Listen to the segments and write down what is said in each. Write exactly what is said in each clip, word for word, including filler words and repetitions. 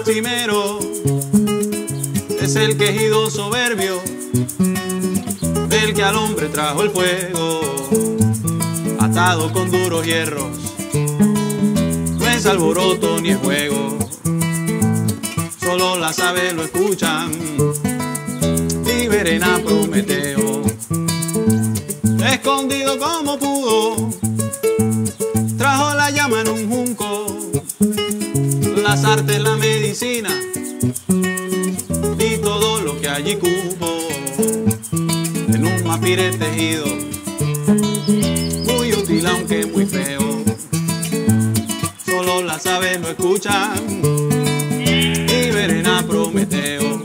lastimero es el quejido soberbio del que al hombre trajo el fuego, atado con duros hierros. No es alboroto ni es juego, solo las aves lo escuchan. Liberen a Prometeo, escondido como pudo, trajo la llama en un junco, las artes, la medicina y todo lo que allí cupo, en un mapire tejido, muy útil aunque muy feo. Solo las aves lo escuchan, liberen a Prometeo.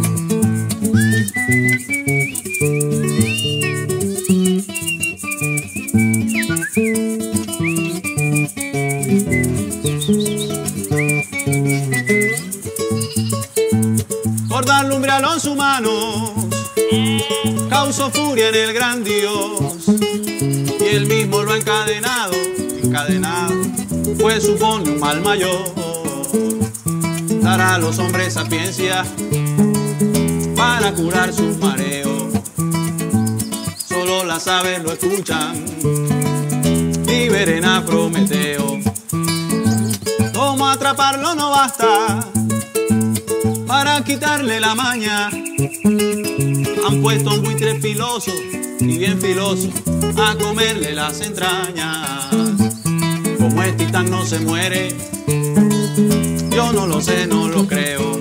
Por dar lumbre a los humanos, causó furia en el gran Dios, y él mismo lo ha encadenado, encadenado, pues supone un mal mayor. Dará a los hombres sapiencia para curar sus mareos, solo las aves lo escuchan, liberen a Prometeo. Como atraparlo no basta, para quitarle la maña han puesto un buitre filoso y bien filoso a comerle las entrañas. Como este titán no se muere, yo no lo sé, no lo creo,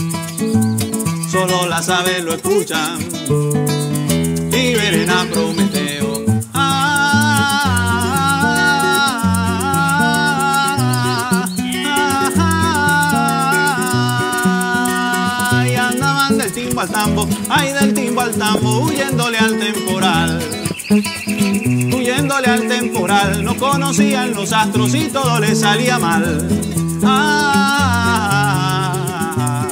solo las aves lo escuchan, liberen a Prometeo. Timbo al tambo, ay del timbo al tambo, huyéndole al temporal, huyéndole al temporal. No conocían los astros y todo les salía mal. Ah,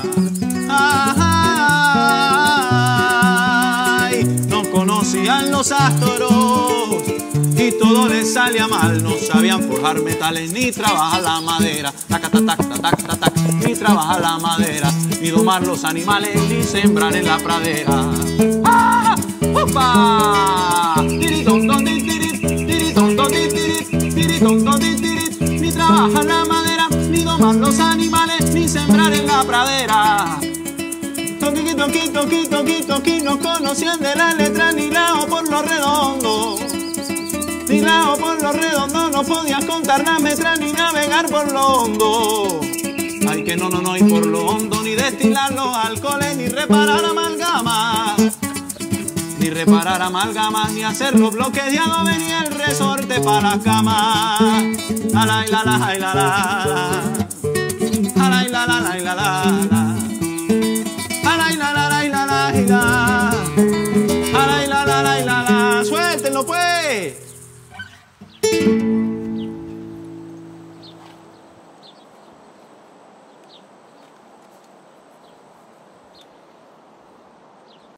ah, ay, no conocían los astros y todo les salía mal. No sabían forjar metales ni trabajar la madera, tac, tac, tac, tac, tac, tac, ni trabajar la madera, ni domar los animales, ni sembrar en la pradera. ¡Ah! ¡Opa! Tiriton, tiririt, tiriton, tiririt, tiriton, tiririt, ni trabajar la madera, ni domar los animales, ni sembrar en la pradera. Toqui, toqui, toqui, toqui, toqui, no conocían de la letra ni la O por lo redondo. Ni la O por lo redondo, no podías contar la metra ni navegar por lo hondo. Ay, que no, no, no, y por lo hondo, ni destilar los alcoholes, ni reparar amalgamas, ni reparar amalgamas, ni hacer los bloques de adobe, ni el resorte para las camas. Alay, la, la, ay, la, la, la. Alay, la, la, la, la, la, la.